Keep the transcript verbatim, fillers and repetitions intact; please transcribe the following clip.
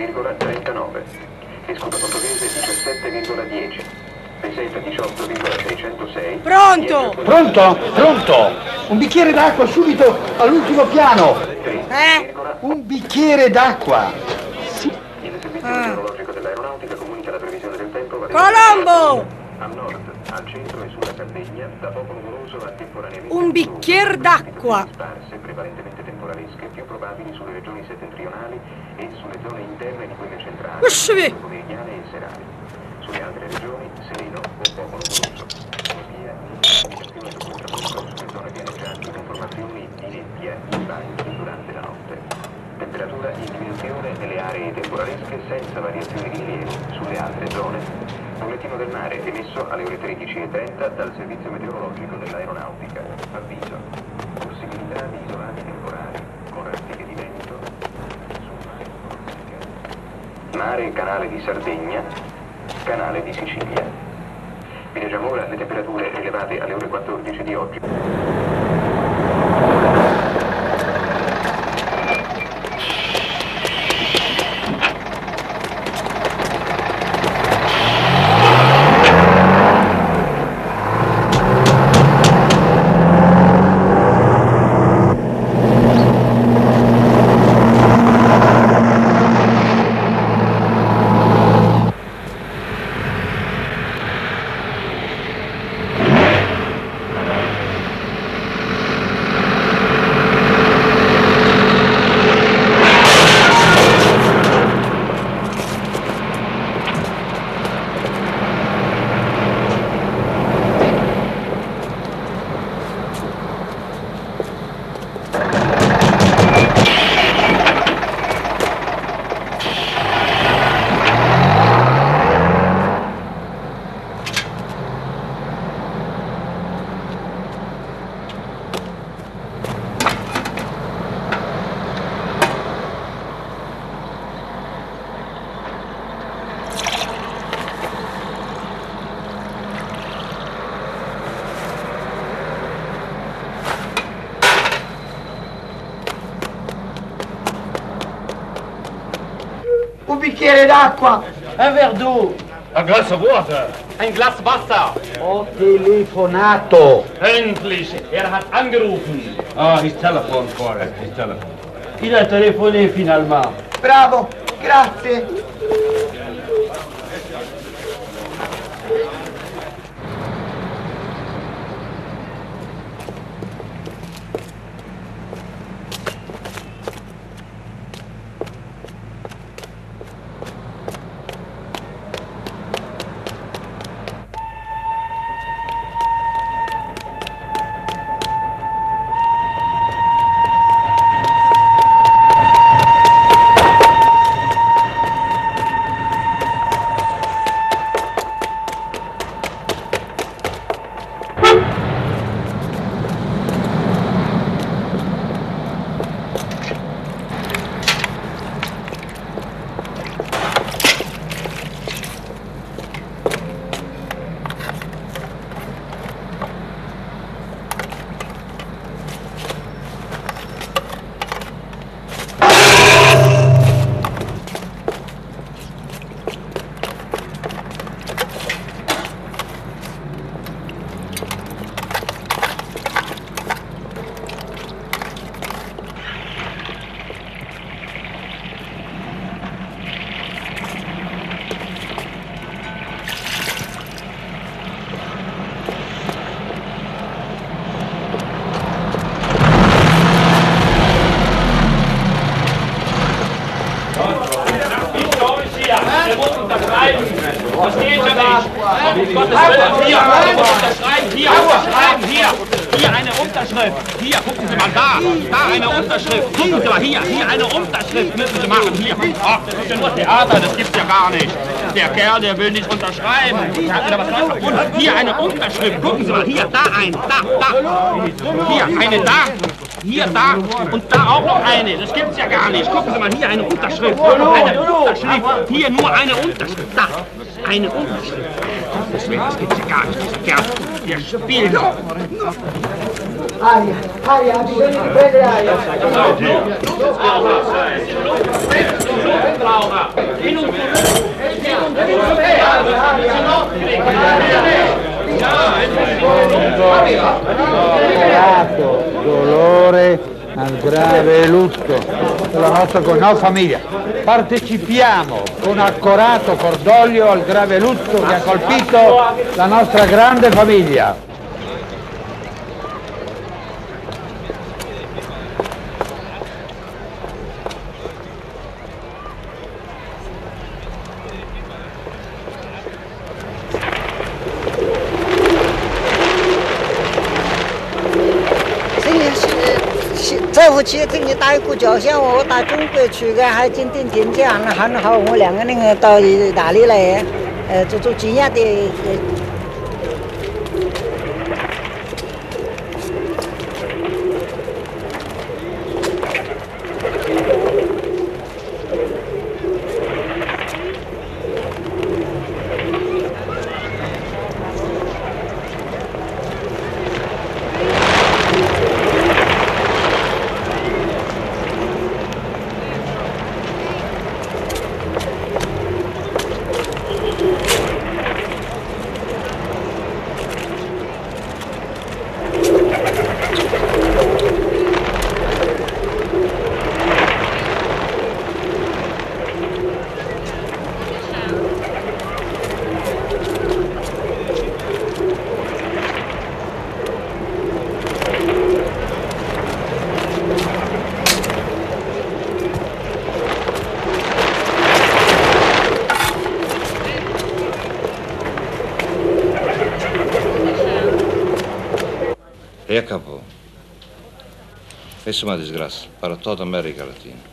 virgola trentanove. Scudo portoghese diciassette virgola dieci. Peseta diciotto virgola seicentosei. Pronto! Pronto? Pronto! Un bicchiere d'acqua subito all'ultimo piano! Eh? Un bicchiere d'acqua! Il servizio meteorologico dell'aeronautica comunica la previsione del tempo. Colombo! A nord, al centro e sulla Sardegna, da poco nuvoloso a temporaneamente Un bicchier d'acqua! sparse, prevalentemente temporalesche, più probabili sulle regioni settentrionali e sulle zone interne di quelle centrali, Uscivi! pomeridiane e serali. Sulle altre regioni, sereno o poco nuvoloso. Via, indicazione sul contrappunto sulle zone pianeggianti con formazioni di nebbia in bagni durante la notte. Temperatura in diminuzione nelle aree temporalesche senza variazioni di rilievo sulle altre zone. Bollettino del mare emesso alle ore tredici e trenta dal servizio meteorologico dell'aeronautica. Avviso. Possibilità di isolati temporali con raffiche di vento sul mare Corsica. Mare e canale di Sardegna, canale di Sicilia. Vi leggiamo ora le temperature rilevate alle ore quattordici di oggi. Un bicchiere d'acqua! Un verre d'eau! A glass of water. Ein Glas Wasser. Ho telefonato! Endlich, er hat angerufen. Ah, his telephone for it, his telephone. Il a téléphoné finalement. Bravo, grazie! Das geht ja nicht. Um Gottes Willen, hier, unterschreiben, hier, unterschreiben, hier. Hier eine Unterschrift. Hier, gucken Sie mal, da, da eine Unterschrift. Gucken Sie mal, hier, hier eine Unterschrift müssen Sie machen. Hier, ach, das ist ja nur Theater, das gibt's ja gar nicht. Der Kerl, der will nicht unterschreiben. Der hat wieder was Neues erfunden. Hier eine Unterschrift. Gucken Sie mal, hier, da ein, da, da. Hier, eine da. hier, da und da auch noch eine. Das gibt's ja gar nicht. Gucken Sie mal, hier eine Unterschrift. Eine Unterschrift. Hier nur eine Unterschrift. Da, eine Unterschrift. Das, das gibt's ja gar nicht. Das ist Gerd. Der spielt doch. Aria, aria, ha bisogno di prendere aria. Operato, dolore al grave lutto della nostra no, famiglia. Partecipiamo con accorato cordoglio al grave lutto che ha colpito la nostra grande famiglia. 这夫妻跟你打一股交，像我到中国去的，还今天天这样很好，我两个人到意大利来，呃，做做经验的。 E acabou. Essa é uma desgraça para toda a América Latina.